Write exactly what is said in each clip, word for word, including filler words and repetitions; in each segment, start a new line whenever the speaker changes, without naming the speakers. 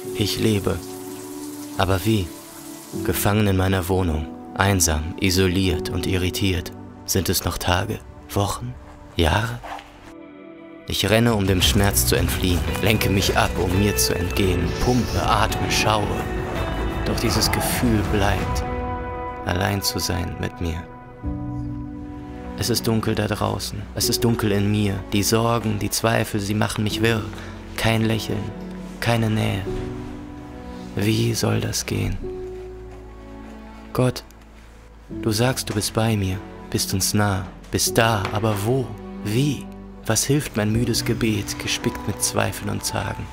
Ich lebe. Aber wie? Gefangen in meiner Wohnung, einsam, isoliert und irritiert. Sind es noch Tage, Wochen, Jahre? Ich renne, um dem Schmerz zu entfliehen, lenke mich ab, um mir zu entgehen, pumpe, atme, schaue. Doch dieses Gefühl bleibt, allein zu sein mit mir. Es ist dunkel da draußen, es ist dunkel in mir. Die Sorgen, die Zweifel, sie machen mich wirr. Kein Lächeln, keine Nähe. Wie soll das gehen? Gott, du sagst, du bist bei mir, bist uns nah, bist da, aber wo? Wie? Was hilft mein müdes Gebet, gespickt mit Zweifeln und Zagen?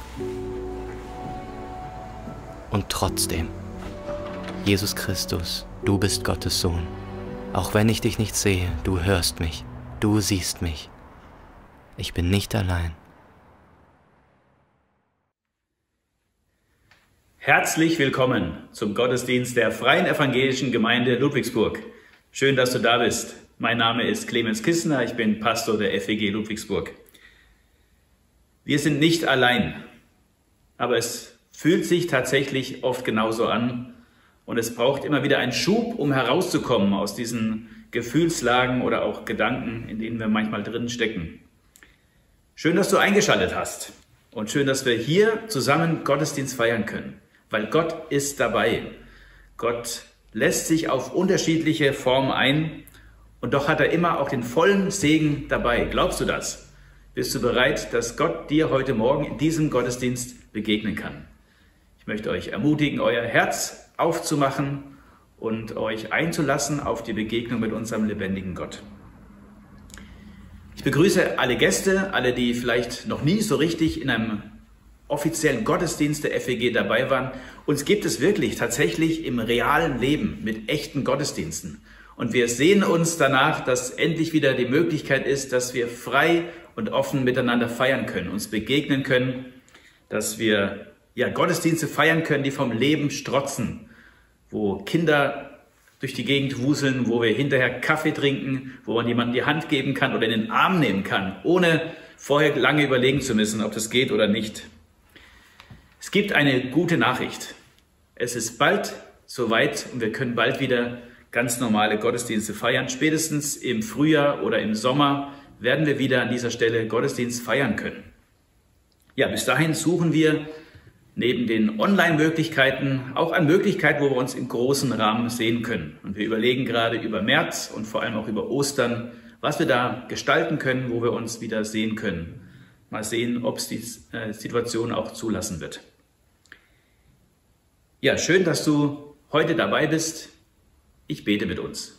Und trotzdem, Jesus Christus, du bist Gottes Sohn. Auch wenn ich dich nicht sehe, du hörst mich, du siehst mich. Ich bin nicht allein.
Herzlich willkommen zum Gottesdienst der Freien Evangelischen Gemeinde Ludwigsburg. Schön, dass du da bist. Mein Name ist Clemens Kissner, ich bin Pastor der F E G Ludwigsburg. Wir sind nicht allein, aber es fühlt sich tatsächlich oft genauso an und es braucht immer wieder einen Schub, um herauszukommen aus diesen Gefühlslagen oder auch Gedanken, in denen wir manchmal drin stecken. Schön, dass du eingeschaltet hast und schön, dass wir hier zusammen Gottesdienst feiern können, weil Gott ist dabei. Gott lässt sich auf unterschiedliche Formen ein. Und doch hat er immer auch den vollen Segen dabei. Glaubst du das? Bist du bereit, dass Gott dir heute Morgen in diesem Gottesdienst begegnen kann? Ich möchte euch ermutigen, euer Herz aufzumachen und euch einzulassen auf die Begegnung mit unserem lebendigen Gott. Ich begrüße alle Gäste, alle, die vielleicht noch nie so richtig in einem offiziellen Gottesdienst der F E G dabei waren. Uns gibt es wirklich tatsächlich im realen Leben mit echten Gottesdiensten. Und wir sehen uns danach, dass endlich wieder die Möglichkeit ist, dass wir frei und offen miteinander feiern können, uns begegnen können, dass wir ja, Gottesdienste feiern können, die vom Leben strotzen, wo Kinder durch die Gegend wuseln, wo wir hinterher Kaffee trinken, wo man jemandem die Hand geben kann oder in den Arm nehmen kann, ohne vorher lange überlegen zu müssen, ob das geht oder nicht. Es gibt eine gute Nachricht. Es ist bald soweit und wir können bald wieder ganz normale Gottesdienste feiern. Spätestens im Frühjahr oder im Sommer werden wir wieder an dieser Stelle Gottesdienst feiern können. Ja, bis dahin suchen wir neben den Online-Möglichkeiten auch an Möglichkeiten, wo wir uns im großen Rahmen sehen können. Und wir überlegen gerade über März und vor allem auch über Ostern, was wir da gestalten können, wo wir uns wieder sehen können. Mal sehen, ob es die Situation auch zulassen wird. Ja, schön, dass du heute dabei bist. Ich bete mit uns.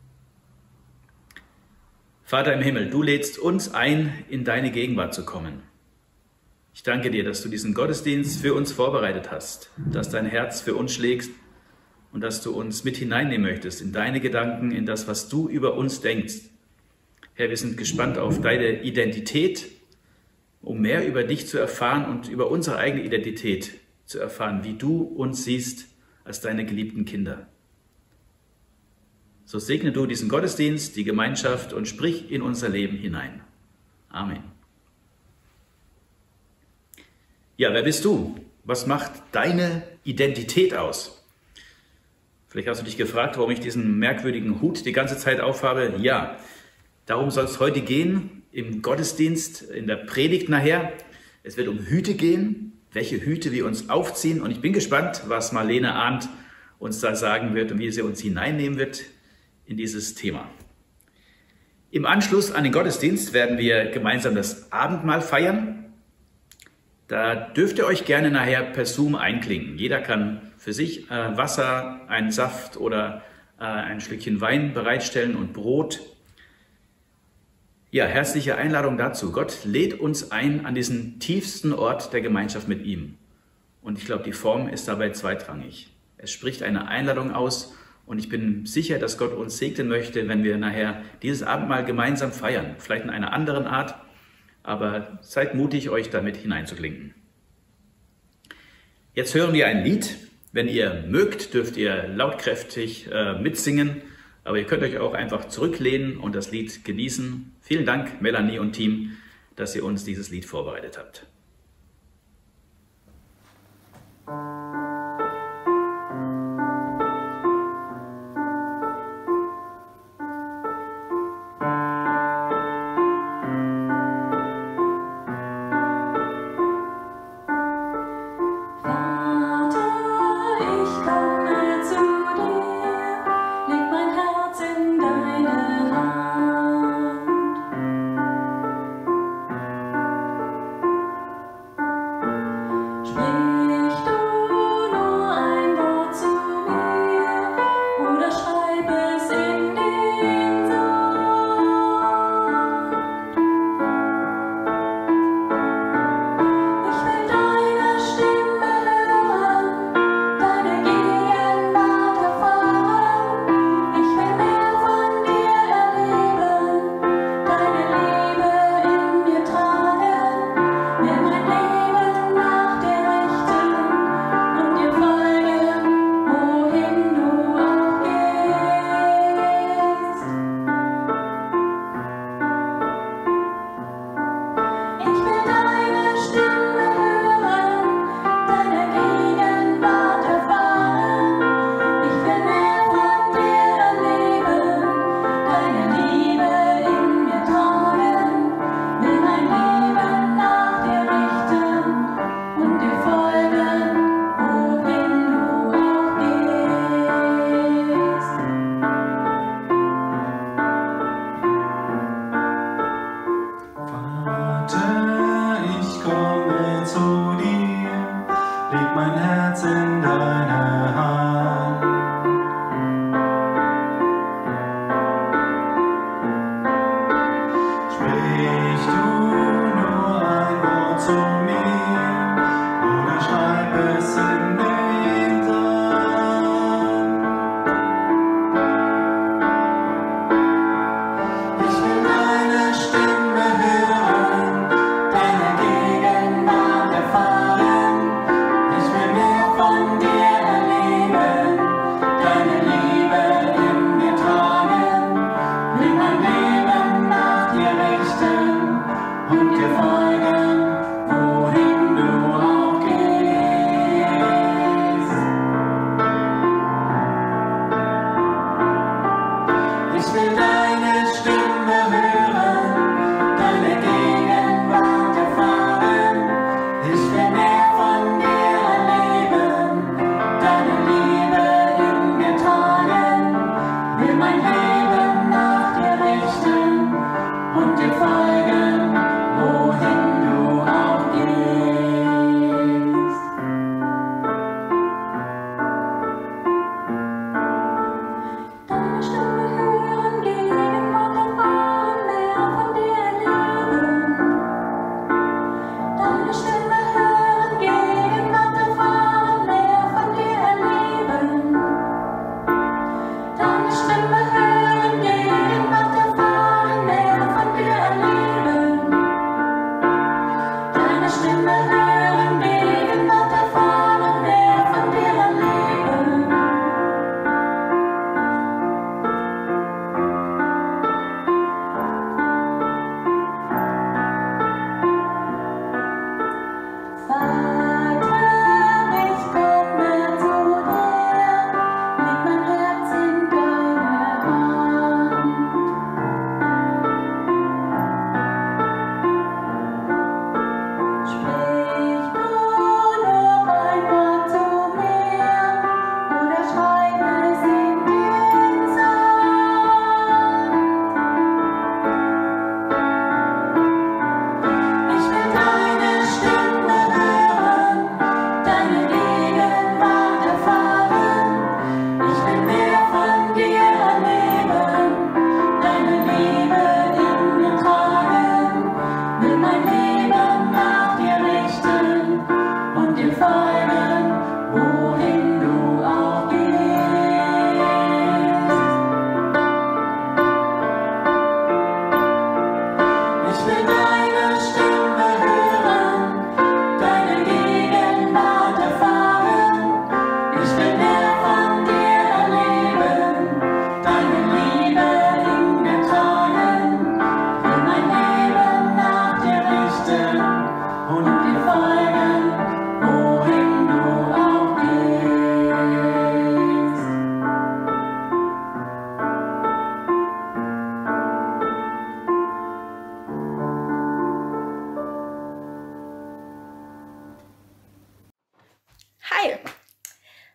Vater im Himmel, du lädst uns ein, in deine Gegenwart zu kommen. Ich danke dir, dass du diesen Gottesdienst für uns vorbereitet hast, dass dein Herz für uns schlägt und dass du uns mit hineinnehmen möchtest in deine Gedanken, in das, was du über uns denkst. Herr, wir sind gespannt auf deine Identität, um mehr über dich zu erfahren und über unsere eigene Identität zu erfahren, wie du uns siehst als deine geliebten Kinder. So segne du diesen Gottesdienst, die Gemeinschaft und sprich in unser Leben hinein. Amen. Ja, wer bist du? Was macht deine Identität aus? Vielleicht hast du dich gefragt, warum ich diesen merkwürdigen Hut die ganze Zeit aufhabe. Ja, darum soll es heute gehen, im Gottesdienst, in der Predigt nachher. Es wird um Hüte gehen, welche Hüte wir uns aufziehen. Und ich bin gespannt, was Marlene Arndt uns da sagen wird und wie sie uns hineinnehmen wird in dieses Thema. Im Anschluss an den Gottesdienst werden wir gemeinsam das Abendmahl feiern. Da dürft ihr euch gerne nachher per Zoom einklinken. Jeder kann für sich äh, Wasser, einen Saft oder äh, ein Schlückchen Wein bereitstellen und Brot. Ja, herzliche Einladung dazu. Gott lädt uns ein an diesen tiefsten Ort der Gemeinschaft mit ihm. Und ich glaube, die Form ist dabei zweitrangig. Es spricht eine Einladung aus. Und ich bin sicher, dass Gott uns segnen möchte, wenn wir nachher dieses Abendmahl gemeinsam feiern. Vielleicht in einer anderen Art, aber seid mutig, euch damit hineinzuklinken. Jetzt hören wir ein Lied. Wenn ihr mögt, dürft ihr lautkräftig äh, mitsingen, aber ihr könnt euch auch einfach zurücklehnen und das Lied genießen. Vielen Dank, Melanie und Team, dass ihr uns dieses Lied vorbereitet habt.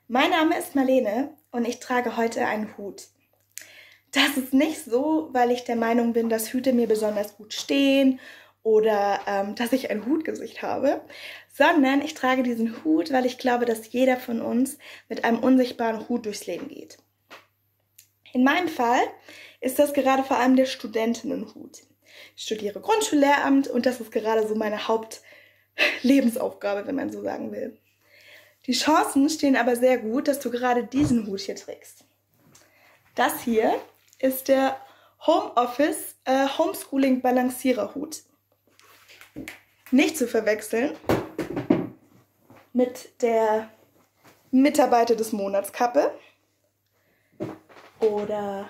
Mein Name ist Marlene und ich trage heute einen Hut. Das ist nicht so, weil ich der Meinung bin, dass Hüte mir besonders gut stehen oder ähm, dass ich ein Hutgesicht habe, sondern ich trage diesen Hut, weil ich glaube, dass jeder von uns mit einem unsichtbaren Hut durchs Leben geht. In meinem Fall ist das gerade vor allem der Studentinnenhut. Ich studiere Grundschullehramt und das ist gerade so meine Hauptlebensaufgabe, wenn man so sagen will. Die Chancen stehen aber sehr gut, dass du gerade diesen Hut hier trägst. Das hier ist der Homeoffice äh, Homeschooling Balanciererhut. Nicht zu verwechseln mit der Mitarbeiter des Monats Kappe oder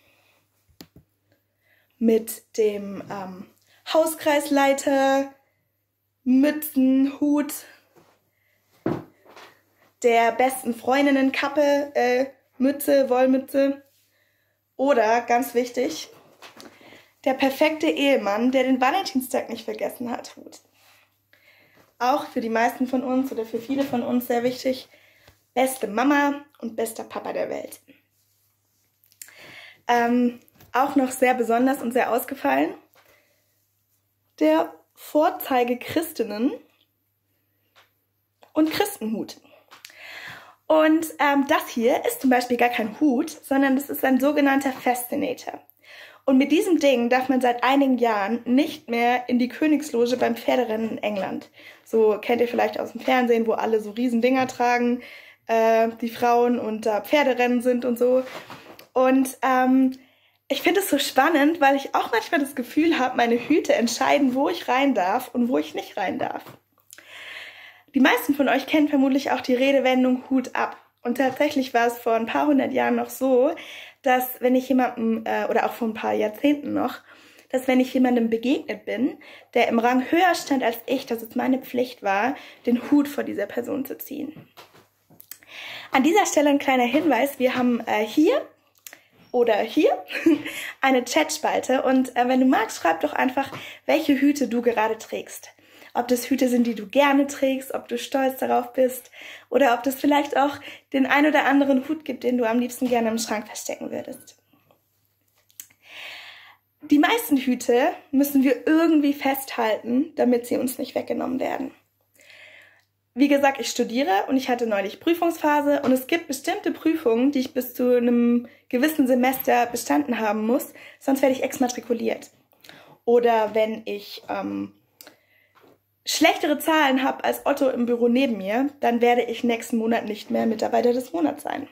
mit dem ähm, Hauskreisleiter Mützenhut der besten Freundinnenkappe, äh, Mütze, Wollmütze. Oder, ganz wichtig, der perfekte Ehemann, der den Valentinstag nicht vergessen hat, Hut. Auch für die meisten von uns oder für viele von uns sehr wichtig, beste Mama und bester Papa der Welt. Ähm, auch noch sehr besonders und sehr ausgefallen, der Vorzeige-Christinnen und Christenhut. Und ähm, das hier ist zum Beispiel gar kein Hut, sondern das ist ein sogenannter Fascinator. Und mit diesem Ding darf man seit einigen Jahren nicht mehr in die Königsloge beim Pferderennen in England. So kennt ihr vielleicht aus dem Fernsehen, wo alle so riesen Dinger tragen, äh, die Frauen und da äh, Pferderennen sind und so. Und ähm, ich finde es so spannend, weil ich auch manchmal das Gefühl habe, meine Hüte entscheiden, wo ich rein darf und wo ich nicht rein darf. Die meisten von euch kennen vermutlich auch die Redewendung Hut ab. Und tatsächlich war es vor ein paar hundert Jahren noch so, dass wenn ich jemandem, äh, oder auch vor ein paar Jahrzehnten noch, dass wenn ich jemandem begegnet bin, der im Rang höher stand als ich, dass es meine Pflicht war, den Hut vor dieser Person zu ziehen. An dieser Stelle ein kleiner Hinweis, wir haben äh, hier oder hier eine Chatspalte und äh, wenn du magst, schreib doch einfach, welche Hüte du gerade trägst. Ob das Hüte sind, die du gerne trägst, ob du stolz darauf bist oder ob das vielleicht auch den ein oder anderen Hut gibt, den du am liebsten gerne im Schrank verstecken würdest. Die meisten Hüte müssen wir irgendwie festhalten, damit sie uns nicht weggenommen werden. Wie gesagt, ich studiere und ich hatte neulich Prüfungsphase und es gibt bestimmte Prüfungen, die ich bis zu einem gewissen Semester bestanden haben muss, sonst werde ich exmatrikuliert. Oder wenn ich ähm, schlechtere Zahlen habe als Otto im Büro neben mir, dann werde ich nächsten Monat nicht mehr Mitarbeiter des Monats sein.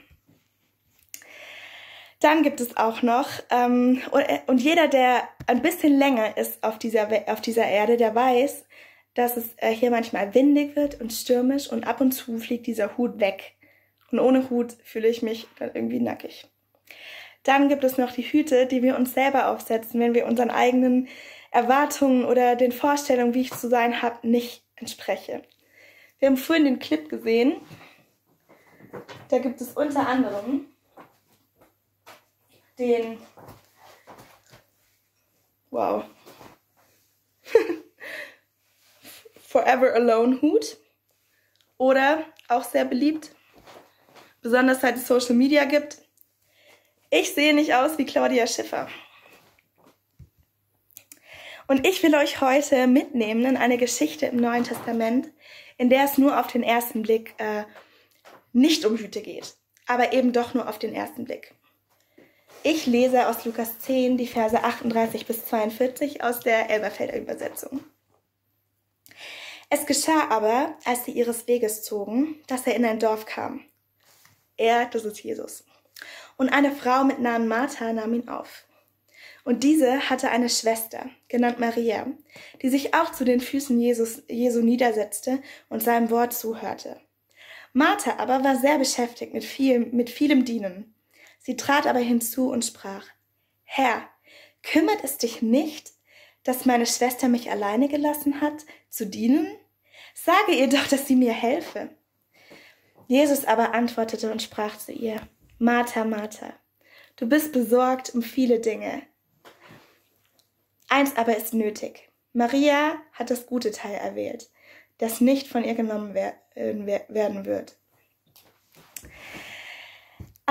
Dann gibt es auch noch, ähm, und jeder, der ein bisschen länger ist auf dieser, auf dieser Erde, der weiß, dass es äh, hier manchmal windig wird und stürmisch und ab und zu fliegt dieser Hut weg. Und ohne Hut fühle ich mich dann irgendwie nackig. Dann gibt es noch die Hüte, die wir uns selber aufsetzen, wenn wir unseren eigenen Erwartungen oder den Vorstellungen, wie ich zu sein habe, nicht entspreche. Wir haben vorhin den Clip gesehen. Da gibt es unter anderem den, wow, Forever Alone Hut oder auch sehr beliebt, besonders seit es Social Media gibt, ich sehe nicht aus wie Claudia Schiffer. Und ich will euch heute mitnehmen in eine Geschichte im Neuen Testament, in der es nur auf den ersten Blick äh, nicht um Hüte geht, aber eben doch nur auf den ersten Blick. Ich lese aus Lukas zehn die Verse achtunddreißig bis zweiundvierzig aus der Elberfelder Übersetzung. Es geschah aber, als sie ihres Weges zogen, dass er in ein Dorf kam. Er, das ist Jesus. Und eine Frau mit Namen Martha nahm ihn auf. Und diese hatte eine Schwester, genannt Maria, die sich auch zu den Füßen Jesus, Jesu niedersetzte und seinem Wort zuhörte. Martha aber war sehr beschäftigt mit, viel, mit vielem Dienen. Sie trat aber hinzu und sprach, Herr, kümmert es dich nicht, dass meine Schwester mich alleine gelassen hat, zu dienen? Sage ihr doch, dass sie mir helfe. Jesus aber antwortete und sprach zu ihr, Martha, Martha, du bist besorgt um viele Dinge. Eins aber ist nötig. Maria hat das gute Teil erwählt, das nicht von ihr genommen werden wird.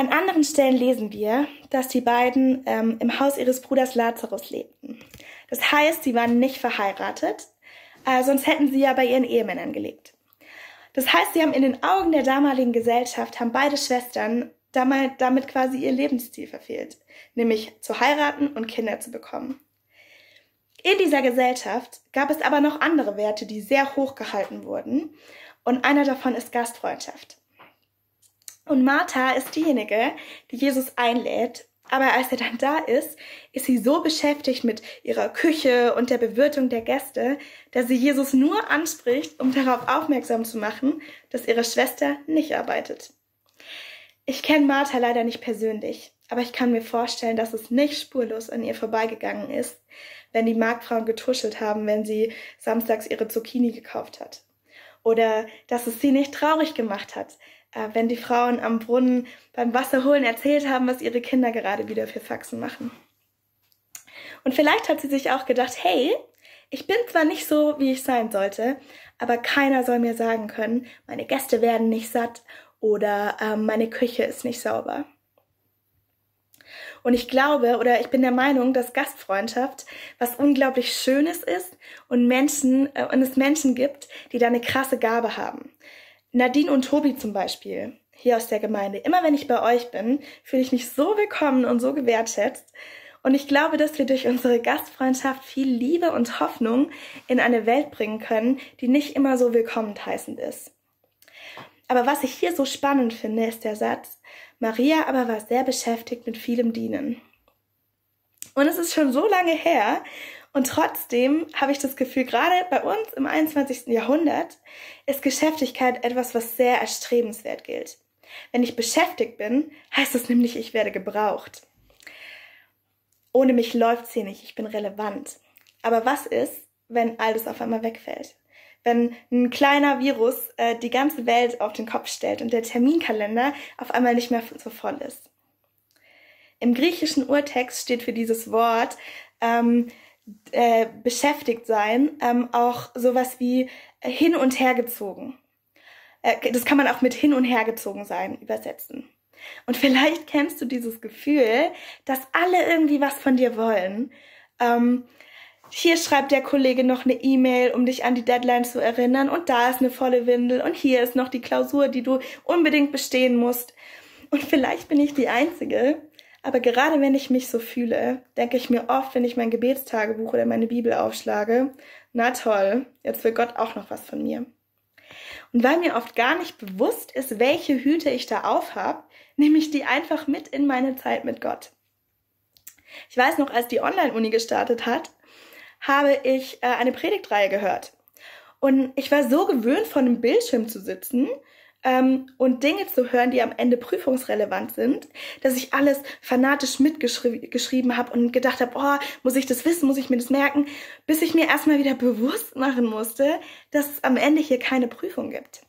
An anderen Stellen lesen wir, dass die beiden ähm, im Haus ihres Bruders Lazarus lebten. Das heißt, sie waren nicht verheiratet, äh, sonst hätten sie ja bei ihren Ehemännern gelebt. Das heißt, sie haben in den Augen der damaligen Gesellschaft, haben beide Schwestern damit, damit quasi ihr Lebensziel verfehlt, nämlich zu heiraten und Kinder zu bekommen. In dieser Gesellschaft gab es aber noch andere Werte, die sehr hoch gehalten wurden, und einer davon ist Gastfreundschaft. Und Martha ist diejenige, die Jesus einlädt, aber als er dann da ist, ist sie so beschäftigt mit ihrer Küche und der Bewirtung der Gäste, dass sie Jesus nur anspricht, um darauf aufmerksam zu machen, dass ihre Schwester nicht arbeitet. Ich kenne Martha leider nicht persönlich, aber ich kann mir vorstellen, dass es nicht spurlos an ihr vorbeigegangen ist, wenn die Marktfrauen getuschelt haben, wenn sie samstags ihre Zucchini gekauft hat. Oder dass es sie nicht traurig gemacht hat, wenn die Frauen am Brunnen beim Wasserholen erzählt haben, was ihre Kinder gerade wieder für Faxen machen. Und vielleicht hat sie sich auch gedacht, hey, ich bin zwar nicht so, wie ich sein sollte, aber keiner soll mir sagen können, meine Gäste werden nicht satt oder äh, meine Küche ist nicht sauber. Und ich glaube, oder ich bin der Meinung, dass Gastfreundschaft was unglaublich Schönes ist und Menschen, äh, und es Menschen gibt, die da eine krasse Gabe haben. Nadine und Tobi zum Beispiel, hier aus der Gemeinde. Immer wenn ich bei euch bin, fühle ich mich so willkommen und so gewertschätzt. Und ich glaube, dass wir durch unsere Gastfreundschaft viel Liebe und Hoffnung in eine Welt bringen können, die nicht immer so willkommen heißend ist. Aber was ich hier so spannend finde, ist der Satz, Maria aber war sehr beschäftigt mit vielem Dienen. Und es ist schon so lange her, und trotzdem habe ich das Gefühl, gerade bei uns im einundzwanzigsten Jahrhundert ist Geschäftigkeit etwas, was sehr erstrebenswert gilt. Wenn ich beschäftigt bin, heißt das nämlich, ich werde gebraucht. Ohne mich läuft's hier nicht, ich bin relevant. Aber was ist, wenn all das auf einmal wegfällt? Wenn ein kleiner Virus äh, die ganze Welt auf den Kopf stellt und der Terminkalender auf einmal nicht mehr so voll ist? Im griechischen Urtext steht für dieses Wort ähm, Äh, beschäftigt sein, ähm, auch sowas wie äh, hin und her gezogen. Äh, das kann man auch mit hin und her gezogen sein übersetzen. Und vielleicht kennst du dieses Gefühl, dass alle irgendwie was von dir wollen. Ähm, hier schreibt der Kollege noch eine E-Mail, um dich an die Deadline zu erinnern, und da ist eine volle Windel und hier ist noch die Klausur, die du unbedingt bestehen musst. Und vielleicht bin ich die Einzige, aber gerade wenn ich mich so fühle, denke ich mir oft, wenn ich mein Gebetstagebuch oder meine Bibel aufschlage, na toll, jetzt will Gott auch noch was von mir. Und weil mir oft gar nicht bewusst ist, welche Hüte ich da aufhab, nehme ich die einfach mit in meine Zeit mit Gott. Ich weiß noch, als die Online-Uni gestartet hat, habe ich äh, eine Predigtreihe gehört. Und ich war so gewöhnt, vor einem Bildschirm zu sitzen, Ähm, und Dinge zu hören, die am Ende prüfungsrelevant sind, dass ich alles fanatisch mitgeschrieben habe und gedacht habe, oh, muss ich das wissen, muss ich mir das merken, bis ich mir erstmal wieder bewusst machen musste, dass es am Ende hier keine Prüfung gibt.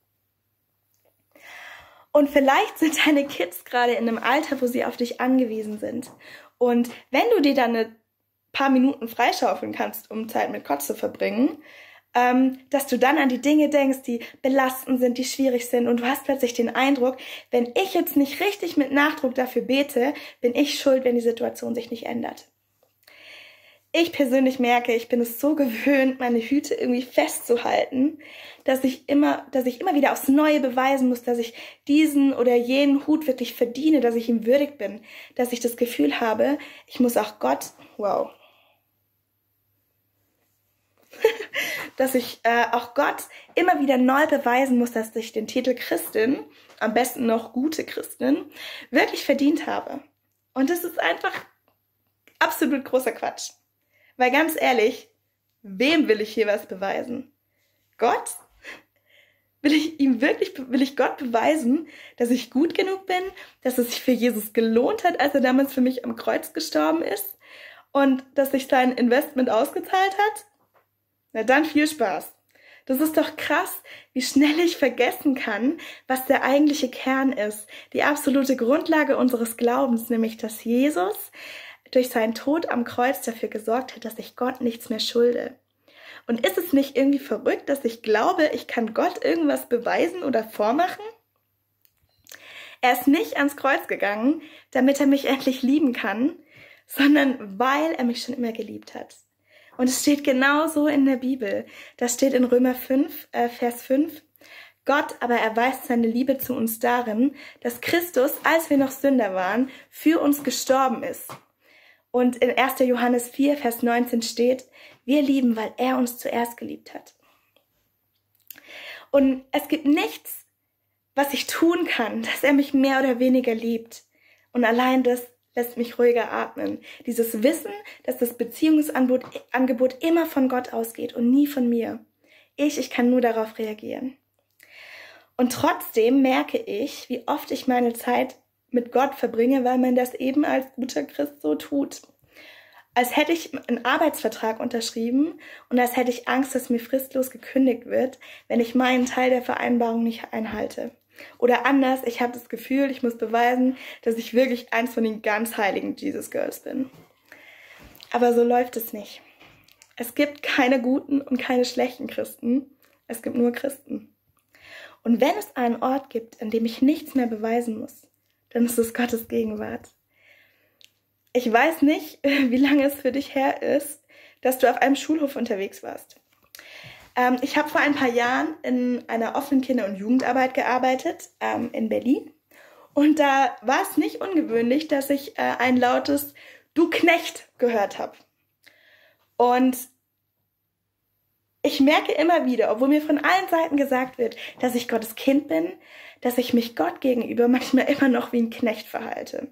Und vielleicht sind deine Kids gerade in einem Alter, wo sie auf dich angewiesen sind. Und wenn du dir dann ein paar Minuten freischaufeln kannst, um Zeit mit Gott zu verbringen, Ähm, dass du dann an die Dinge denkst, die belastend sind, die schwierig sind, und du hast plötzlich den Eindruck, wenn ich jetzt nicht richtig mit Nachdruck dafür bete, bin ich schuld, wenn die Situation sich nicht ändert. Ich persönlich merke, ich bin es so gewöhnt, meine Hüte irgendwie festzuhalten, dass ich immer, dass ich immer wieder aufs Neue beweisen muss, dass ich diesen oder jenen Hut wirklich verdiene, dass ich ihm würdig bin, dass ich das Gefühl habe, ich muss auch Gott, wow, dass ich äh, auch Gott immer wieder neu beweisen muss, dass ich den Titel Christin, am besten noch gute Christin, wirklich verdient habe. Und das ist einfach absolut großer Quatsch. Weil ganz ehrlich, wem will ich hier was beweisen? Gott? Will ich ihm wirklich, will ich Gott beweisen, dass ich gut genug bin, dass es sich für Jesus gelohnt hat, als er damals für mich am Kreuz gestorben ist, und dass sich sein Investment ausgezahlt hat? Na dann viel Spaß. Das ist doch krass, wie schnell ich vergessen kann, was der eigentliche Kern ist. Die absolute Grundlage unseres Glaubens, nämlich dass Jesus durch seinen Tod am Kreuz dafür gesorgt hat, dass ich Gott nichts mehr schulde. Und ist es nicht irgendwie verrückt, dass ich glaube, ich kann Gott irgendwas beweisen oder vormachen? Er ist nicht ans Kreuz gegangen, damit er mich endlich lieben kann, sondern weil er mich schon immer geliebt hat. Und es steht genauso in der Bibel. Das steht in Römer fünf, äh, Vers fünf. Gott aber erweist seine Liebe zu uns darin, dass Christus, als wir noch Sünder waren, für uns gestorben ist. Und in erster Johannes vier, Vers neunzehn steht, wir lieben, weil er uns zuerst geliebt hat. Und es gibt nichts, was ich tun kann, dass er mich mehr oder weniger liebt. Und allein das lässt mich ruhiger atmen. Dieses Wissen, dass das Beziehungsangebot Angebot immer von Gott ausgeht und nie von mir. Ich, ich kann nur darauf reagieren. Und trotzdem merke ich, wie oft ich meine Zeit mit Gott verbringe, weil man das eben als guter Christ so tut. Als hätte ich einen Arbeitsvertrag unterschrieben und als hätte ich Angst, dass mir fristlos gekündigt wird, wenn ich meinen Teil der Vereinbarung nicht einhalte. Oder anders, ich habe das Gefühl, ich muss beweisen, dass ich wirklich eins von den ganz heiligen Jesus Girls bin. Aber so läuft es nicht. Es gibt keine guten und keine schlechten Christen. Es gibt nur Christen. Und wenn es einen Ort gibt, an dem ich nichts mehr beweisen muss, dann ist es Gottes Gegenwart. Ich weiß nicht, wie lange es für dich her ist, dass du auf einem Schulhof unterwegs warst. Ähm, ich habe vor ein paar Jahren in einer offenen Kinder- und Jugendarbeit gearbeitet, ähm, in Berlin. Und da war es nicht ungewöhnlich, dass ich äh, ein lautes "Du Knecht" gehört habe. Und ich merke immer wieder, obwohl mir von allen Seiten gesagt wird, dass ich Gottes Kind bin, dass ich mich Gott gegenüber manchmal immer noch wie ein Knecht verhalte.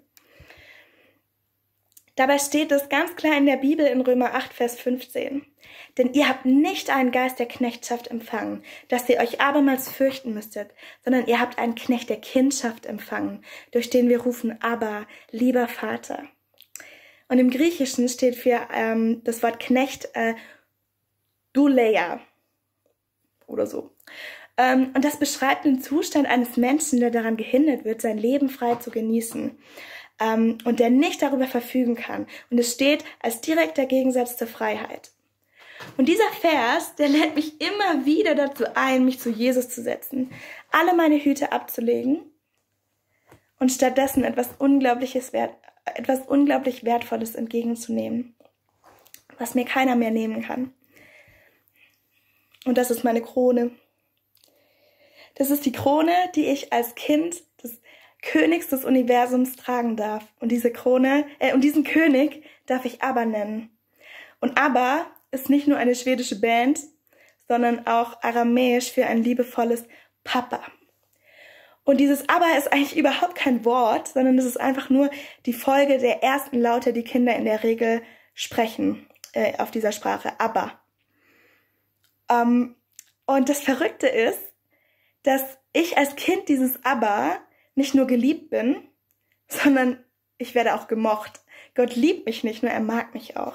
Dabei steht es ganz klar in der Bibel in Römer acht, Vers fünfzehn. Denn ihr habt nicht einen Geist der Knechtschaft empfangen, dass ihr euch abermals fürchten müsstet, sondern ihr habt einen Knecht der Kindschaft empfangen, durch den wir rufen, Abba, lieber Vater. Und im Griechischen steht für ähm, das Wort Knecht äh, Douleia oder so. Ähm, und das beschreibt den Zustand eines Menschen, der daran gehindert wird, sein Leben frei zu genießen. Um, und der nicht darüber verfügen kann. Und es steht als direkter Gegensatz zur Freiheit. Und dieser Vers, der lädt mich immer wieder dazu ein, mich zu Jesus zu setzen, alle meine Hüte abzulegen und stattdessen etwas Unglaubliches Wert, etwas unglaublich Wertvolles entgegenzunehmen, was mir keiner mehr nehmen kann. Und das ist meine Krone. Das ist die Krone, die ich als Kind des Königs des Universums tragen darf. Und diese Krone, äh, und diesen König darf ich Abba nennen. Und Abba ist nicht nur eine schwedische Band, sondern auch aramäisch für ein liebevolles Papa. Und dieses Abba ist eigentlich überhaupt kein Wort, sondern es ist einfach nur die Folge der ersten Laute, die Kinder in der Regel sprechen äh, auf dieser Sprache, Abba. Um, und das Verrückte ist, dass ich als Kind dieses Abba nicht nur geliebt bin, sondern ich werde auch gemocht. Gott liebt mich nicht nur, er mag mich auch.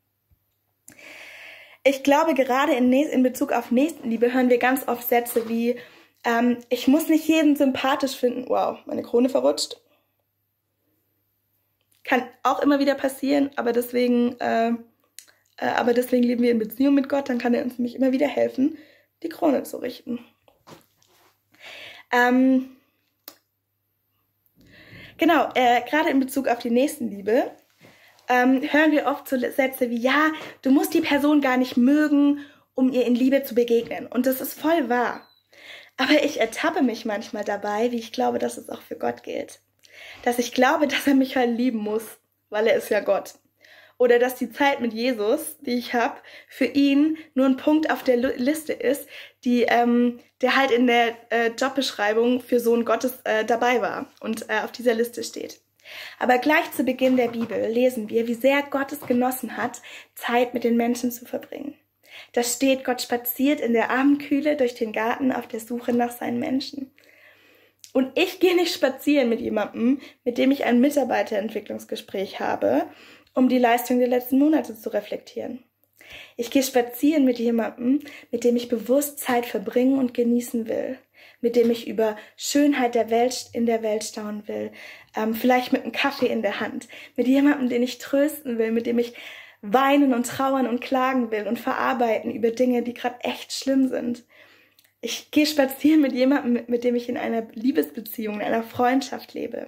Ich glaube, gerade in, in Bezug auf Nächstenliebe hören wir ganz oft Sätze wie, ähm, ich muss nicht jeden sympathisch finden. Wow, meine Krone verrutscht. Kann auch immer wieder passieren, aber deswegen, äh, äh, aber deswegen leben wir in Beziehung mit Gott, dann kann er uns nämlich immer wieder helfen, die Krone zu richten. Ähm, Genau, äh, gerade in Bezug auf die Nächstenliebe ähm, hören wir oft so Sätze wie, ja, du musst die Person gar nicht mögen, um ihr in Liebe zu begegnen. Und das ist voll wahr. Aber ich ertappe mich manchmal dabei, wie ich glaube, dass es auch für Gott gilt. Dass ich glaube, dass er mich halt lieben muss, weil er ist ja Gott. Oder dass die Zeit mit Jesus, die ich habe, für ihn nur ein Punkt auf der Liste ist, die, ähm, der halt in der äh, Jobbeschreibung für Sohn Gottes äh, dabei war und äh, auf dieser Liste steht. Aber gleich zu Beginn der Bibel lesen wir, wie sehr Gott es genossen hat, Zeit mit den Menschen zu verbringen. Da steht, Gott spaziert in der Abendkühle durch den Garten auf der Suche nach seinen Menschen. Und ich gehe nicht spazieren mit jemandem, mit dem ich ein Mitarbeiterentwicklungsgespräch habe, um die Leistung der letzten Monate zu reflektieren. Ich gehe spazieren mit jemandem, mit dem ich bewusst Zeit verbringen und genießen will, mit dem ich über Schönheit der Welt in der Welt staunen will, ähm, vielleicht mit einem Kaffee in der Hand, mit jemandem, den ich trösten will, mit dem ich weinen und trauern und klagen will und verarbeiten über Dinge, die gerade echt schlimm sind. Ich gehe spazieren mit jemandem, mit dem ich in einer Liebesbeziehung, in einer Freundschaft lebe.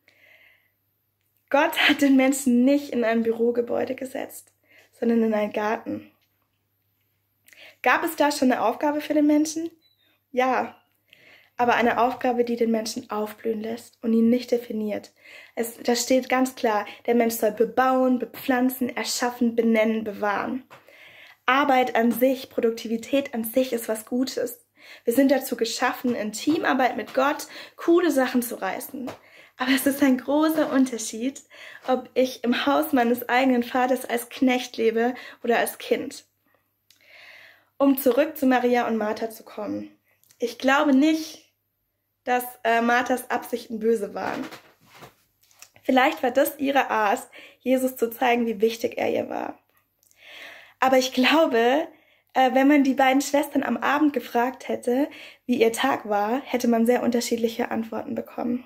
Gott hat den Menschen nicht in ein Bürogebäude gesetzt, sondern in einen Garten. Gab es da schon eine Aufgabe für den Menschen? Ja, aber eine Aufgabe, die den Menschen aufblühen lässt und ihn nicht definiert. Es, da steht ganz klar, der Mensch soll bebauen, bepflanzen, erschaffen, benennen, bewahren. Arbeit an sich, Produktivität an sich ist was Gutes. Wir sind dazu geschaffen, in Teamarbeit mit Gott coole Sachen zu reißen. Aber es ist ein großer Unterschied, ob ich im Haus meines eigenen Vaters als Knecht lebe oder als Kind. Um zurück zu Maria und Martha zu kommen. Ich glaube nicht, dass äh, Marthas Absichten böse waren. Vielleicht war das ihre Art, Jesus zu zeigen, wie wichtig er ihr war. Aber ich glaube, äh, wenn man die beiden Schwestern am Abend gefragt hätte, wie ihr Tag war, hätte man sehr unterschiedliche Antworten bekommen.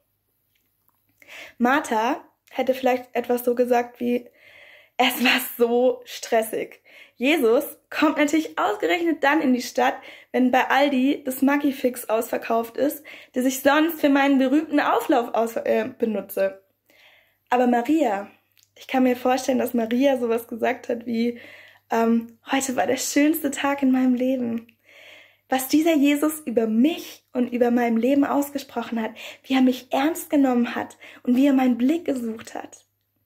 Martha hätte vielleicht etwas so gesagt wie, es war so stressig. Jesus kommt natürlich ausgerechnet dann in die Stadt, wenn bei Aldi das Maggi-Fix ausverkauft ist, das ich sonst für meinen berühmten Auflauf aus, äh, benutze. Aber Maria, ich kann mir vorstellen, dass Maria sowas gesagt hat wie, ähm, heute war der schönste Tag in meinem Leben. Was dieser Jesus über mich und über mein Leben ausgesprochen hat, wie er mich ernst genommen hat und wie er meinen Blick gesucht hat.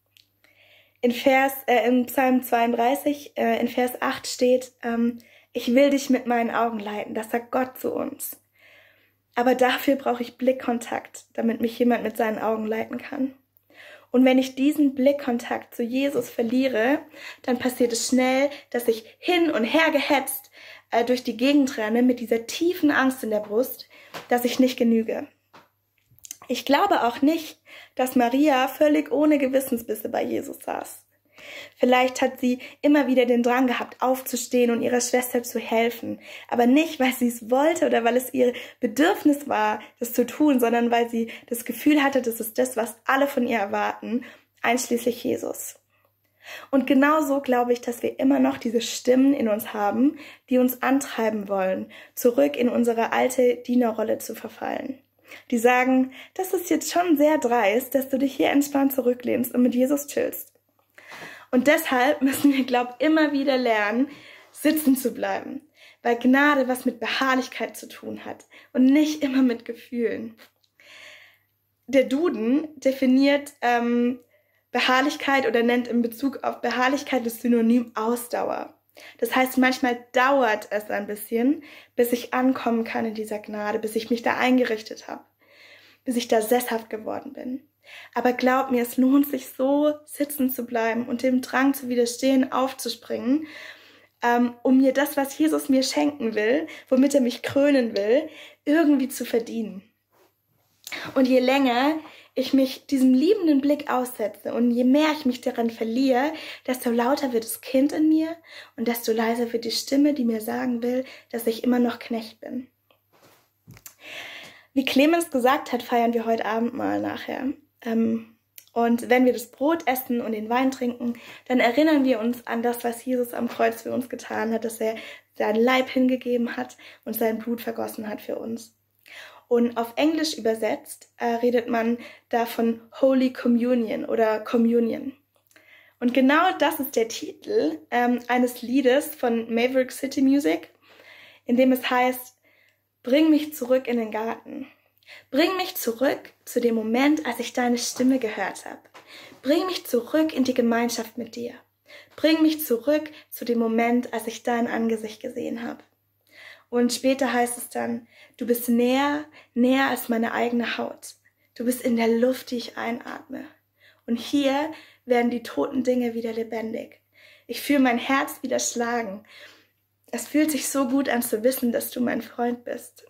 In Vers, äh, in Psalm zweiunddreißig, äh, in Vers acht steht, ähm, ich will dich mit meinen Augen leiten, das sagt Gott zu uns. Aber dafür brauche ich Blickkontakt, damit mich jemand mit seinen Augen leiten kann. Und wenn ich diesen Blickkontakt zu Jesus verliere, dann passiert es schnell, dass ich hin und her gehetzt äh, durch die Gegend renne mit dieser tiefen Angst in der Brust, dass ich nicht genüge. Ich glaube auch nicht, dass Maria völlig ohne Gewissensbisse bei Jesus saß. Vielleicht hat sie immer wieder den Drang gehabt, aufzustehen und ihrer Schwester zu helfen. Aber nicht, weil sie es wollte oder weil es ihr Bedürfnis war, das zu tun, sondern weil sie das Gefühl hatte, das ist das, was alle von ihr erwarten, einschließlich Jesus. Und genauso glaube ich, dass wir immer noch diese Stimmen in uns haben, die uns antreiben wollen, zurück in unsere alte Dienerrolle zu verfallen. Die sagen, das ist jetzt schon sehr dreist, dass du dich hier entspannt zurücklehnst und mit Jesus chillst. Und deshalb müssen wir, glaube ich, immer wieder lernen, sitzen zu bleiben, weil Gnade was mit Beharrlichkeit zu tun hat und nicht immer mit Gefühlen. Der Duden definiert ähm, Beharrlichkeit oder nennt in Bezug auf Beharrlichkeit das Synonym Ausdauer. Das heißt, manchmal dauert es ein bisschen, bis ich ankommen kann in dieser Gnade, bis ich mich da eingerichtet habe, bis ich da sesshaft geworden bin. Aber glaub mir, es lohnt sich so, sitzen zu bleiben und dem Drang zu widerstehen, aufzuspringen, ähm, um mir das, was Jesus mir schenken will, womit er mich krönen will, irgendwie zu verdienen. Und je länger ich mich diesem liebenden Blick aussetze und je mehr ich mich daran verliere, desto lauter wird das Kind in mir und desto leiser wird die Stimme, die mir sagen will, dass ich immer noch Knecht bin. Wie Clemens gesagt hat, feiern wir heute Abend mal nachher. Und wenn wir das Brot essen und den Wein trinken, dann erinnern wir uns an das, was Jesus am Kreuz für uns getan hat, dass er seinen Leib hingegeben hat und sein Blut vergossen hat für uns. Und auf Englisch übersetzt äh, redet man da von Holy Communion oder Communion. Und genau das ist der Titel ähm, eines Liedes von Maverick City Music, in dem es heißt, bring mich zurück in den Garten. Bring mich zurück zu dem Moment, als ich deine Stimme gehört habe. Bring mich zurück in die Gemeinschaft mit dir. Bring mich zurück zu dem Moment, als ich dein Angesicht gesehen habe. Und später heißt es dann, du bist näher, näher als meine eigene Haut. Du bist in der Luft, die ich einatme. Und hier werden die toten Dinge wieder lebendig. Ich fühle mein Herz wieder schlagen. Es fühlt sich so gut an zu wissen, dass du mein Freund bist.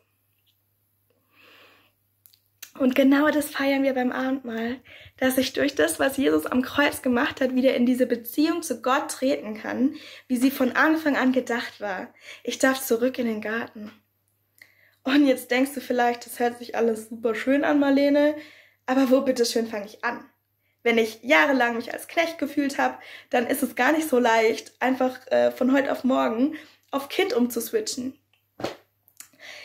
Und genau das feiern wir beim Abendmahl, dass ich durch das, was Jesus am Kreuz gemacht hat, wieder in diese Beziehung zu Gott treten kann, wie sie von Anfang an gedacht war. Ich darf zurück in den Garten. Und jetzt denkst du vielleicht, das hört sich alles super schön an, Marlene, aber wo bitteschön fange ich an? Wenn ich jahrelang mich als Knecht gefühlt habe, dann ist es gar nicht so leicht, einfach äh, von heute auf morgen auf Kind umzuswitchen.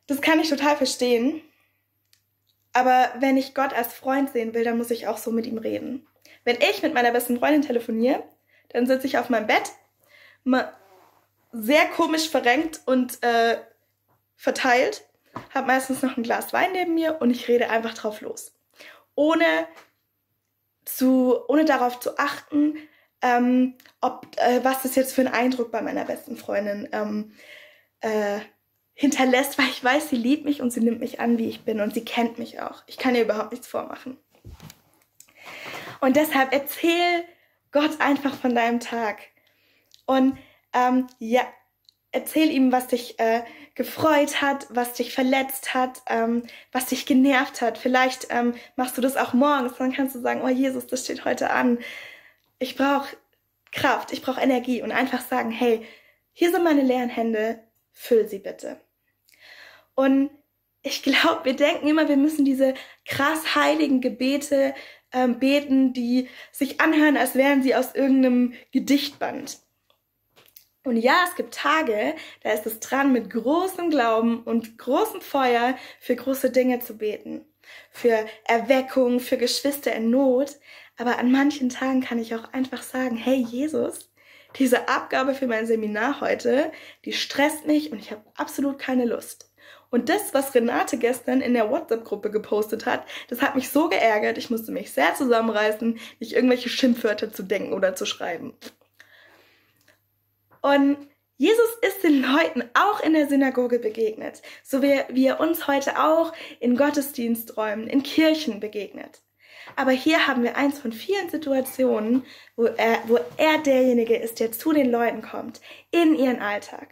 Das kann ich total verstehen. Aber wenn ich Gott als Freund sehen will, dann muss ich auch so mit ihm reden. Wenn ich mit meiner besten Freundin telefoniere, dann sitze ich auf meinem Bett, sehr komisch verrenkt und äh, verteilt, habe meistens noch ein Glas Wein neben mir und ich rede einfach drauf los. Ohne, zu, ohne darauf zu achten, ähm, ob, äh, was das jetzt für einen Eindruck bei meiner besten Freundin ähm, äh, hinterlässt, weil ich weiß, sie liebt mich und sie nimmt mich an, wie ich bin und sie kennt mich auch. Ich kann ihr überhaupt nichts vormachen. Und deshalb erzähl Gott einfach von deinem Tag. Und ähm, ja, erzähl ihm, was dich äh, gefreut hat, was dich verletzt hat, ähm, was dich genervt hat. Vielleicht ähm, machst du das auch morgens, dann kannst du sagen, oh Jesus, das steht heute an. Ich brauche Kraft, ich brauche Energie. Und einfach sagen, hey, hier sind meine leeren Hände, füll sie bitte. Und ich glaube, wir denken immer, wir müssen diese krass heiligen Gebete ähm, beten, die sich anhören, als wären sie aus irgendeinem Gedichtband. Und ja, es gibt Tage, da ist es dran, mit großem Glauben und großem Feuer für große Dinge zu beten. Für Erweckung, für Geschwister in Not. Aber an manchen Tagen kann ich auch einfach sagen, hey Jesus, diese Abgabe für mein Seminar heute, die stresst mich und ich habe absolut keine Lust. Und das, was Renate gestern in der WhatsApp-Gruppe gepostet hat, das hat mich so geärgert, ich musste mich sehr zusammenreißen, nicht irgendwelche Schimpfwörter zu denken oder zu schreiben. Und Jesus ist den Leuten auch in der Synagoge begegnet, so wie, wie er uns heute auch in Gottesdiensträumen, in Kirchen begegnet. Aber hier haben wir eins von vielen Situationen, wo er, wo er derjenige ist, der zu den Leuten kommt, in ihren Alltag.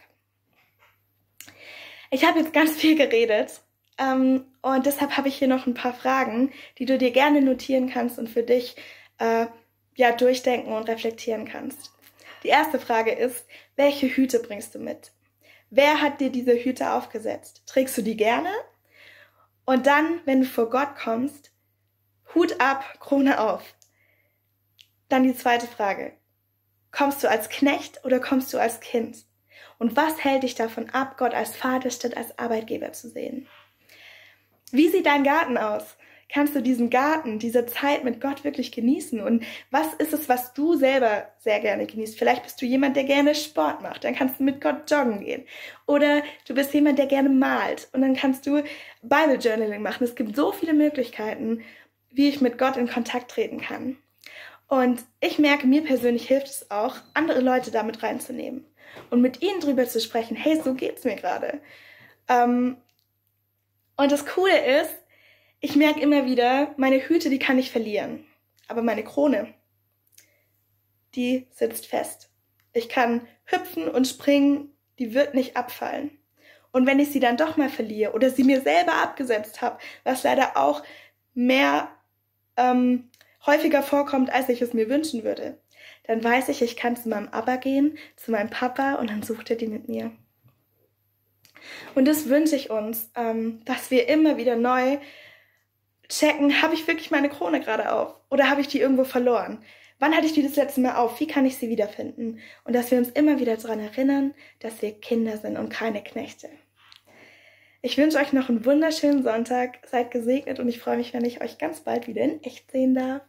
Ich habe jetzt ganz viel geredet ähm, und deshalb habe ich hier noch ein paar Fragen, die du dir gerne notieren kannst und für dich äh, ja, durchdenken und reflektieren kannst. Die erste Frage ist, welche Hüte bringst du mit? Wer hat dir diese Hüte aufgesetzt? Trägst du die gerne? Und dann, wenn du vor Gott kommst, Hut ab, Krone auf. Dann die zweite Frage. Kommst du als Knecht oder kommst du als Kind? Und was hält dich davon ab, Gott als Vater statt als Arbeitgeber zu sehen? Wie sieht dein Garten aus? Kannst du diesen Garten, diese Zeit mit Gott wirklich genießen? Und was ist es, was du selber sehr gerne genießt? Vielleicht bist du jemand, der gerne Sport macht, dann kannst du mit Gott joggen gehen. Oder du bist jemand, der gerne malt und dann kannst du Bible Journaling machen. Es gibt so viele Möglichkeiten, wie ich mit Gott in Kontakt treten kann. Und ich merke, mir persönlich hilft es auch, andere Leute damit reinzunehmen und mit ihnen drüber zu sprechen, hey, so geht's mir gerade. Ähm, und das Coole ist, ich merke immer wieder, meine Hüte, die kann ich verlieren. Aber meine Krone, die sitzt fest. Ich kann hüpfen und springen, die wird nicht abfallen. Und wenn ich sie dann doch mal verliere oder sie mir selber abgesetzt habe, was leider auch mehr ähm, häufiger vorkommt, als ich es mir wünschen würde, dann weiß ich, ich kann zu meinem Abba gehen, zu meinem Papa und dann sucht er die mit mir. Und das wünsche ich uns, ähm, dass wir immer wieder neu checken, habe ich wirklich meine Krone gerade auf oder habe ich die irgendwo verloren? Wann hatte ich die das letzte Mal auf? Wie kann ich sie wiederfinden? Und dass wir uns immer wieder daran erinnern, dass wir Kinder sind und keine Knechte. Ich wünsche euch noch einen wunderschönen Sonntag, seid gesegnet und ich freue mich, wenn ich euch ganz bald wieder in echt sehen darf.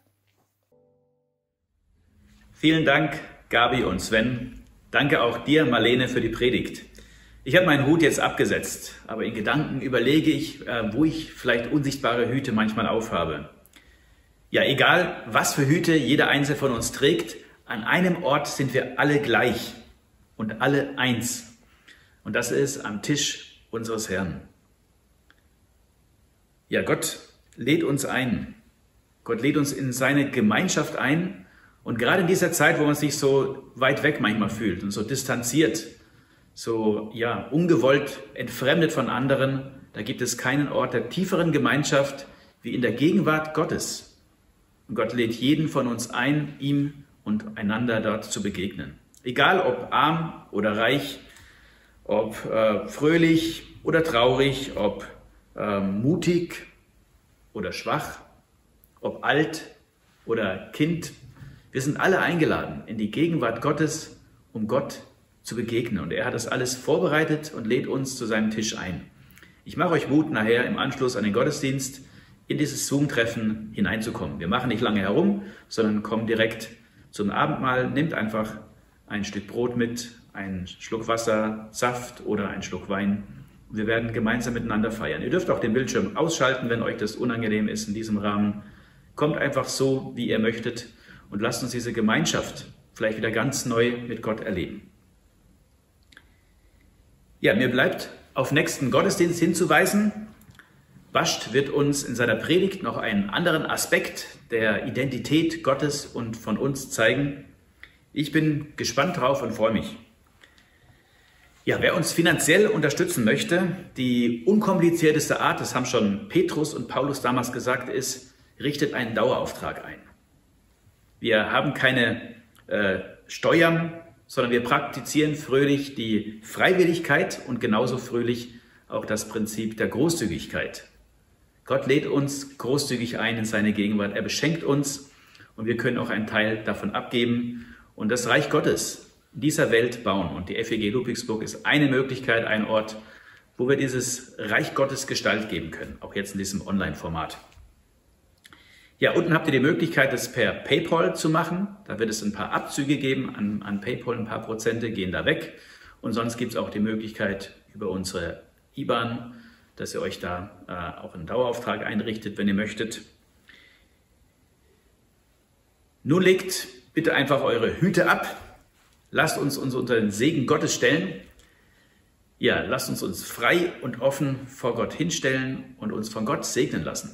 Vielen Dank, Gabi und Sven. Danke auch dir, Marlene, für die Predigt. Ich habe meinen Hut jetzt abgesetzt, aber in Gedanken überlege ich, wo ich vielleicht unsichtbare Hüte manchmal aufhabe. Ja, egal, was für Hüte jeder Einzelne von uns trägt, an einem Ort sind wir alle gleich und alle eins. Und das ist am Tisch unseres Herrn. Ja, Gott lädt uns ein. Gott lädt uns in seine Gemeinschaft ein. Und gerade in dieser Zeit, wo man sich so weit weg manchmal fühlt und so distanziert, so ja ungewollt entfremdet von anderen, da gibt es keinen Ort der tieferen Gemeinschaft wie in der Gegenwart Gottes. Und Gott lädt jeden von uns ein, ihm und einander dort zu begegnen. Egal ob arm oder reich, ob äh, fröhlich oder traurig, ob äh, mutig oder schwach, ob alt oder Kind. Wir sind alle eingeladen in die Gegenwart Gottes, um Gott zu begegnen. Und er hat das alles vorbereitet und lädt uns zu seinem Tisch ein. Ich mache euch Mut, nachher im Anschluss an den Gottesdienst in dieses Zoom-Treffen hineinzukommen. Wir machen nicht lange herum, sondern kommen direkt zum Abendmahl. Nehmt einfach ein Stück Brot mit, einen Schluck Wasser, Saft oder einen Schluck Wein. Wir werden gemeinsam miteinander feiern. Ihr dürft auch den Bildschirm ausschalten, wenn euch das unangenehm ist in diesem Rahmen. Kommt einfach so, wie ihr möchtet und lasst uns diese Gemeinschaft vielleicht wieder ganz neu mit Gott erleben. Ja, mir bleibt auf nächsten Gottesdienst hinzuweisen. Bascht wird uns in seiner Predigt noch einen anderen Aspekt der Identität Gottes und von uns zeigen. Ich bin gespannt drauf und freue mich. Ja, wer uns finanziell unterstützen möchte, die unkomplizierteste Art, das haben schon Petrus und Paulus damals gesagt, ist, richtet einen Dauerauftrag ein. Wir haben keine äh, Steuern, sondern wir praktizieren fröhlich die Freiwilligkeit und genauso fröhlich auch das Prinzip der Großzügigkeit. Gott lädt uns großzügig ein in seine Gegenwart. Er beschenkt uns und wir können auch einen Teil davon abgeben und das Reich Gottes in dieser Welt bauen. Und die F E G Ludwigsburg ist eine Möglichkeit, ein Ort, wo wir dieses Reich Gottes Gestalt geben können, auch jetzt in diesem Online-Format. Ja, unten habt ihr die Möglichkeit, das per PayPal zu machen. Da wird es ein paar Abzüge geben an, an PayPal, ein paar Prozente gehen da weg. Und sonst gibt es auch die Möglichkeit über unsere I B A N, dass ihr euch da äh, auch einen Dauerauftrag einrichtet, wenn ihr möchtet. Nun legt bitte einfach eure Hüte ab. Lasst uns uns unter den Segen Gottes stellen. Ja, lasst uns uns frei und offen vor Gott hinstellen und uns von Gott segnen lassen.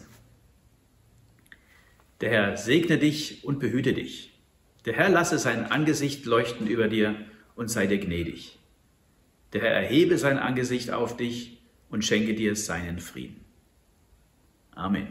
Der Herr segne dich und behüte dich. Der Herr lasse sein Angesicht leuchten über dir und sei dir gnädig. Der Herr erhebe sein Angesicht auf dich und schenke dir seinen Frieden. Amen.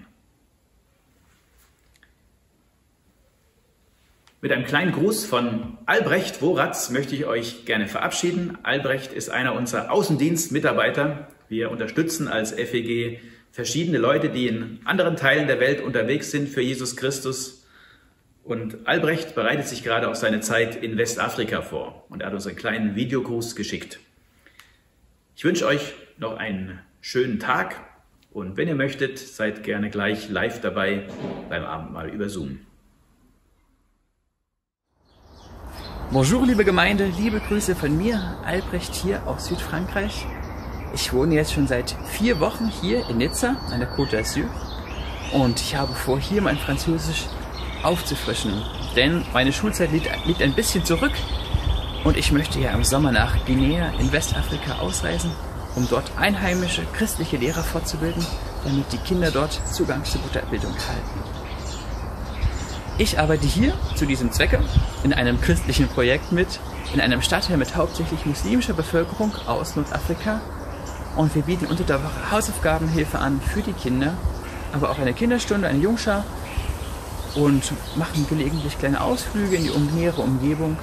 Mit einem kleinen Gruß von Albrecht Woratz möchte ich euch gerne verabschieden. Albrecht ist einer unserer Außendienstmitarbeiter. Wir unterstützen als F E G verschiedene Leute, die in anderen Teilen der Welt unterwegs sind für Jesus Christus. Und Albrecht bereitet sich gerade auf seine Zeit in Westafrika vor und er hat uns einen kleinen Videogruß geschickt. Ich wünsche euch noch einen schönen Tag und wenn ihr möchtet, seid gerne gleich live dabei beim Abendmahl über Zoom.
Bonjour, liebe Gemeinde, liebe Grüße von mir, Albrecht hier aus Südfrankreich. Ich wohne jetzt schon seit vier Wochen hier in Nizza, an der Côte d'Azur. Und ich habe vor, hier mein Französisch aufzufrischen. Denn meine Schulzeit liegt, liegt ein bisschen zurück. Und ich möchte ja im Sommer nach Guinea in Westafrika ausreisen, um dort einheimische christliche Lehrer fortzubilden, damit die Kinder dort Zugang zu guter Bildung erhalten. Ich arbeite hier zu diesem Zwecke in einem christlichen Projekt mit, in einem Stadtteil mit hauptsächlich muslimischer Bevölkerung aus Nordafrika. Und wir bieten unter der Woche Hausaufgabenhilfe an für die Kinder, aber auch eine Kinderstunde, eine Jungschar und machen gelegentlich kleine Ausflüge in die nähere Umgebung.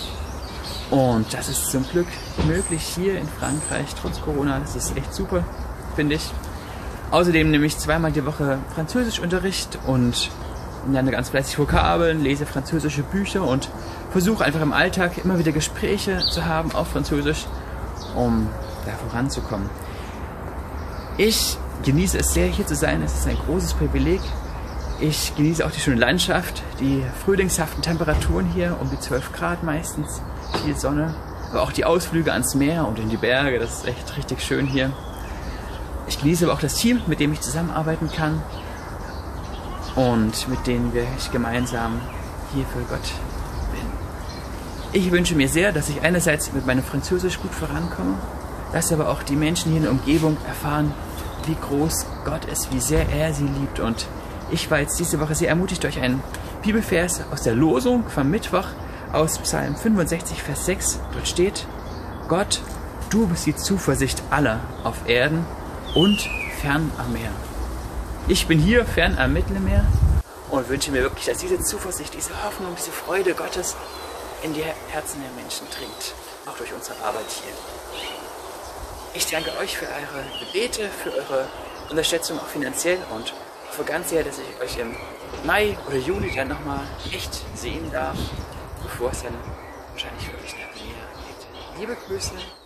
Und das ist zum Glück möglich hier in Frankreich, trotz Corona. Das ist echt super, finde ich. Außerdem nehme ich zweimal die Woche Französischunterricht und lerne ganz fleißig Vokabeln, lese französische Bücher und versuche einfach im Alltag immer wieder Gespräche zu haben auf Französisch, um da voranzukommen. Ich genieße es sehr, hier zu sein. Es ist ein großes Privileg. Ich genieße auch die schöne Landschaft, die frühlingshaften Temperaturen hier, um die zwölf Grad meistens, viel Sonne, aber auch die Ausflüge ans Meer und in die Berge. Das ist echt richtig schön hier. Ich genieße aber auch das Team, mit dem ich zusammenarbeiten kann und mit denen wir gemeinsam hier für Gott bin. Ich wünsche mir sehr, dass ich einerseits mit meinem Französisch gut vorankomme, dass aber auch die Menschen hier in der Umgebung erfahren, wie groß Gott ist, wie sehr er sie liebt. Und ich war jetzt diese Woche sehr ermutigt durch einen Bibelvers aus der Losung vom Mittwoch aus Psalm fünfundsechzig, Vers sechs. Dort steht: Gott, du bist die Zuversicht aller auf Erden und fern am Meer. Ich bin hier fern am Mittelmeer und wünsche mir wirklich, dass diese Zuversicht, diese Hoffnung, diese Freude Gottes in die Herzen der Menschen dringt, auch durch unsere Arbeit hier. Ich danke euch für eure Gebete, für eure Unterstützung auch finanziell und hoffe ganz sehr, dass ich euch im Mai oder Juni dann nochmal echt sehen darf, bevor es dann wahrscheinlich wirklich nach Guinea geht. Liebe Grüße.